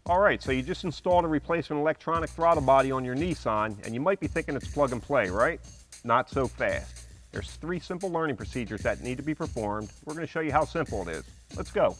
All right, so you just installed a replacement electronic throttle body on your Nissan, and you might be thinking it's plug and play, right? Not so fast. There's 3 simple learning procedures that need to be performed. We're going to show you how simple it is. Let's go.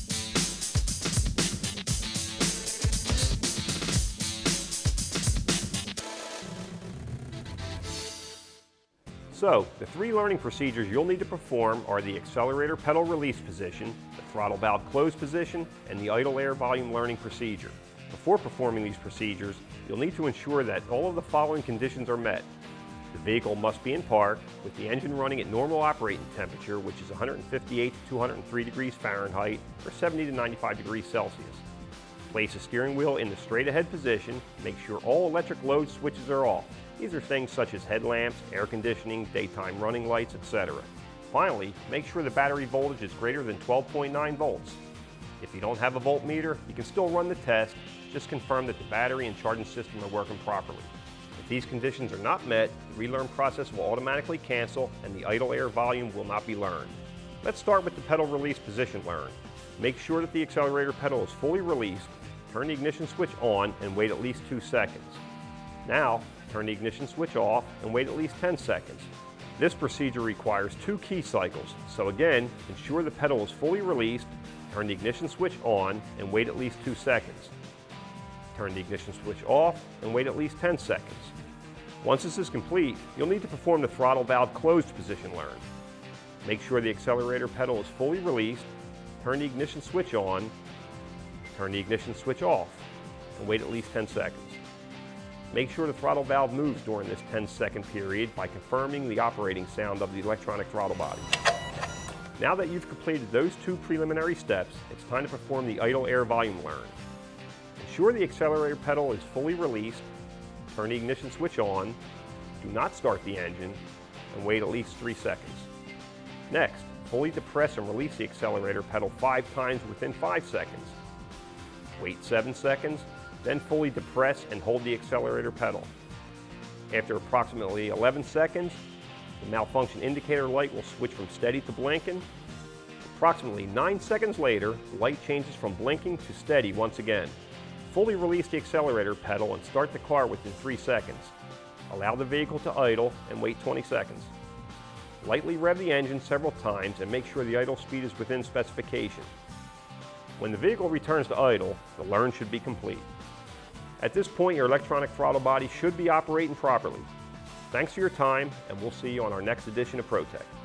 So, the 3 learning procedures you'll need to perform are the accelerator pedal release position, the throttle valve close position, and the idle air volume learning procedure. Before performing these procedures, you'll need to ensure that all of the following conditions are met. The vehicle must be in park with the engine running at normal operating temperature, which is 158 to 203 degrees Fahrenheit or 70 to 95 degrees Celsius. Place the steering wheel in the straight ahead position. Make sure all electric load switches are off. These are things such as headlamps, air conditioning, daytime running lights, etc. Finally, make sure the battery voltage is greater than 12.9 volts. If you don't have a voltmeter, you can still run the test. Just confirm that the battery and charging system are working properly. If these conditions are not met, the relearn process will automatically cancel and the idle air volume will not be learned. Let's start with the pedal release position learn. Make sure that the accelerator pedal is fully released. Turn the ignition switch on and wait at least 2 seconds. Now, turn the ignition switch off and wait at least 10 seconds. This procedure requires 2 key cycles, so again, ensure the pedal is fully released, turn the ignition switch on and wait at least 2 seconds. Turn the ignition switch off and wait at least 10 seconds. Once this is complete, you'll need to perform the throttle valve closed position learn. Make sure the accelerator pedal is fully released, turn the ignition switch on, turn the ignition switch off, and wait at least 10 seconds. Make sure the throttle valve moves during this 10-second period by confirming the operating sound of the electronic throttle body. Now that you've completed those 2 preliminary steps, it's time to perform the idle air volume learn. Ensure the accelerator pedal is fully released, turn the ignition switch on, do not start the engine, and wait at least 3 seconds. Next, fully depress and release the accelerator pedal 5 times within 5 seconds. Wait 7 seconds, then fully depress and hold the accelerator pedal. After approximately 11 seconds, the malfunction indicator light will switch from steady to blinking. Approximately 9 seconds later, the light changes from blinking to steady once again. Fully release the accelerator pedal and start the car within 3 seconds. Allow the vehicle to idle and wait 20 seconds. Lightly rev the engine several times and make sure the idle speed is within specification. When the vehicle returns to idle, the learn should be complete. At this point, your electronic throttle body should be operating properly. Thanks for your time, and we'll see you on our next edition of ProTech.